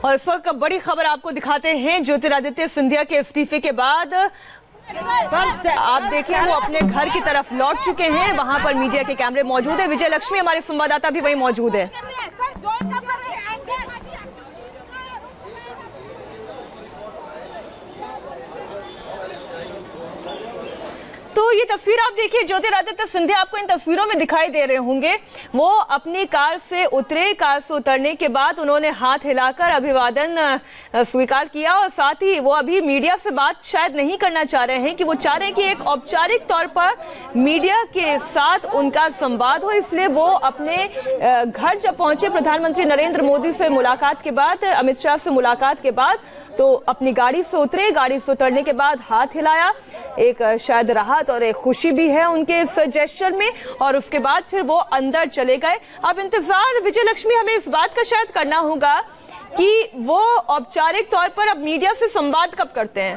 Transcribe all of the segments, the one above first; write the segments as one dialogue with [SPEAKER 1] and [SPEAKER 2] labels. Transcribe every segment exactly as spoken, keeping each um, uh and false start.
[SPEAKER 1] और इस वक्त बड़ी खबर आपको दिखाते हैं। ज्योतिरादित्य सिंधिया के इस्तीफे के बाद आप देखें वो अपने घर की तरफ लौट चुके हैं। वहां पर मीडिया के कैमरे मौजूद है। विजय लक्ष्मी हमारे संवाददाता भी वहीं मौजूद है। तो ये तस्वीर आप देखिए, ज्योतिरादित्य सिंधिया आपको इन तस्वीरों में दिखाई दे रहे होंगे। वो अपनी कार से उतरे, कार से उतरने के बाद उन्होंने हाथ हिलाकर अभिवादन स्वीकार किया और साथ ही वो अभी मीडिया से बात शायद नहीं करना चाह रहे हैं कि वो चाह रहे हैं कि एक औपचारिक तौर पर मीडिया के साथ उनका संवाद हो। इसलिए वो अपने घर जब पहुंचे प्रधानमंत्री नरेंद्र मोदी से मुलाकात के बाद, अमित शाह से मुलाकात के बाद, तो अपनी गाड़ी से उतरे। गाड़ी से उतरने के बाद हाथ हिलाया, एक शायद राहत और एक खुशी भी है उनके इस जेस्चर में, और उसके बाद फिर वो अंदर चले गए। अब इंतजार विजय लक्ष्मी हमें इस बात का शायद करना होगा कि वो औपचारिक तौर पर अब मीडिया से संवाद कब करते हैं।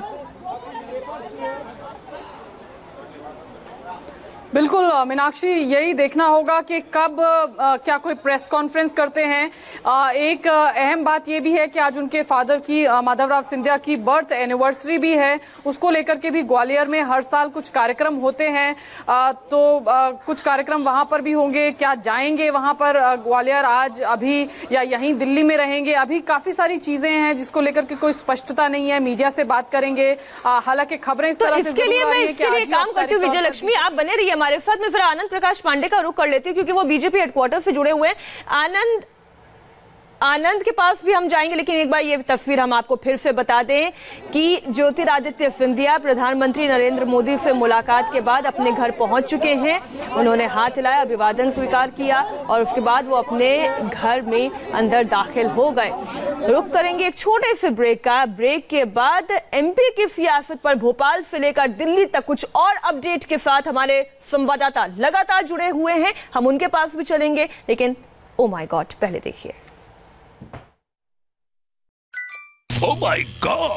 [SPEAKER 2] बिल्कुल मीनाक्षी, यही देखना होगा कि कब आ, क्या कोई प्रेस कॉन्फ्रेंस करते हैं। आ, एक अहम बात यह भी है कि आज उनके फादर की, माधवराव सिंधिया की बर्थ एनिवर्सरी भी है। उसको लेकर के भी ग्वालियर में हर साल कुछ कार्यक्रम होते हैं। आ, तो आ, कुछ कार्यक्रम वहां पर भी होंगे। क्या जाएंगे वहां पर ग्वालियर आज, अभी, या यहीं दिल्ली में रहेंगे? अभी काफी सारी चीजें हैं जिसको लेकर के कोई स्पष्टता नहीं है। मीडिया से बात करेंगे। हालांकि खबरें इस तरह से
[SPEAKER 1] इसके लिए मैं इसके लिए काम करती हूँ। विजय लक्ष्मी आप बने रहिए हमारे साथ। में जरा आनंद प्रकाश पांडे का रुख कर लेती हूँ क्योंकि वो बीजेपी हेडक्वार्टर से जुड़े हुए हैं। आनंद आनंद के पास भी हम जाएंगे, लेकिन एक बार ये तस्वीर हम आपको फिर से बता दें कि ज्योतिरादित्य सिंधिया प्रधानमंत्री नरेंद्र मोदी से मुलाकात के बाद अपने घर पहुंच चुके हैं। उन्होंने हाथ हिलाया, अभिवादन स्वीकार किया और उसके बाद वो अपने घर में अंदर दाखिल हो गए। रुक करेंगे एक छोटे से ब्रेक का। ब्रेक के बाद एमपी की सियासत पर भोपाल से लेकर दिल्ली तक कुछ और अपडेट के साथ हमारे संवाददाता लगातार जुड़े हुए हैं। हम उनके पास भी चलेंगे, लेकिन ओ माय गॉड, पहले देखिए।
[SPEAKER 3] Oh my God!